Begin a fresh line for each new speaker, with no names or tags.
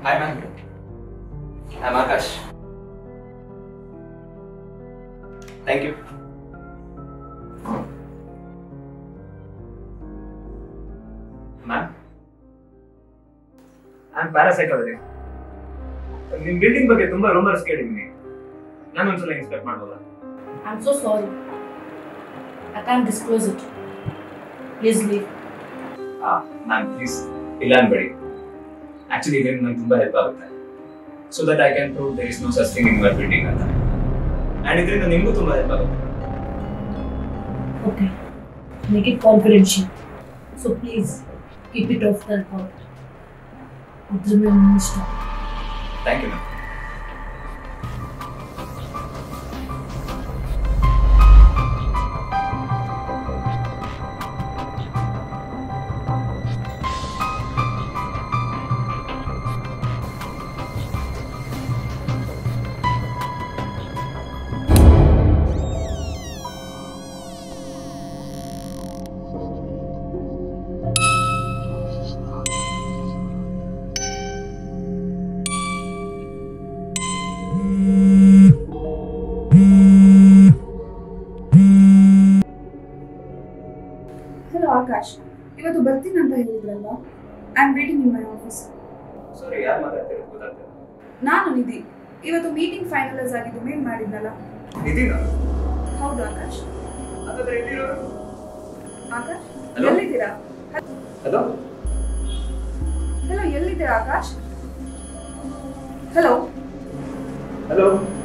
Hi, ma'am. I'm Akash. Thank you. Ma'am? I'm parapsychology. ನಿಮ್ಮ building ಬಗ್ಗೆ ತುಂಬಾ rumours ಕೇಳಿದ್ದೀನಿ. ನಾನು ಒಂದ್ಸಲ ಇನ್ಸ್ಪೆಕ್ಟ್ ಮಾಡ್ಬೋದಾ?
I'm so sorry. I can't disclose it. Please leave.
Ma'am, please. ಇಲ್ಲ ಅನ್ಬೇಡಿ. Actually, ಇದರಿಂದ ನಂಗೆ ತುಂಬಾ ಹೆಲ್ಪ್ ಆಗುತ್ತೆ. So that I can prove there is no such thing in your building ಅಂತ. And ಇದರಿಂದ ನಿಮಗೂ ತುಂಬಾ ಹೆಲ್ಪ್ ಆಗುತ್ತೆ.
Okay. Make it confidential. So please keep it off the record. ಅದ್ರ ಮೇಲೆ ನಿಮ್ಮ ಇಷ್ಟ.
Thank you, ma'am.
Hello Akash, ಇವತ್ತು ಬರ್ತೀನಿ ಅಂತ ಹೇಳಿದ್ರಲ್ವಾ? I am waiting in my office.
Sorry, ಯಾರು ಮಾತಾಡ್ತಿರೋದು ಗೊತ್ತಾಗ್ತಿಲ್ಲ.
ನಾನು ನಿಧಿ. ಇವತ್ತು ಮೀಟಿಂಗ್ ಫೈನಲೈಸ್ ಆಗಿದ್ದು ಮೇಲ್ ಮಾಡಿದ್ನಲ್ಲ.
ನಿಧಿನಾ?
ಹೌದು ಆಕಾಶ್.
ಹಾಗಾದ್ರೆ ಎಲ್ಲಿರೋರು?
ಆಕಾಶ್,
Hello?
ಎಲ್ಲಿದ್ದೀರಾ?
ಹಲೋ?
ಹಲೋ, ಎಲ್ಲಿದ್ದೀರಾ ಆಕಾಶ್? ಹಲೋ?
ಹಲೋ?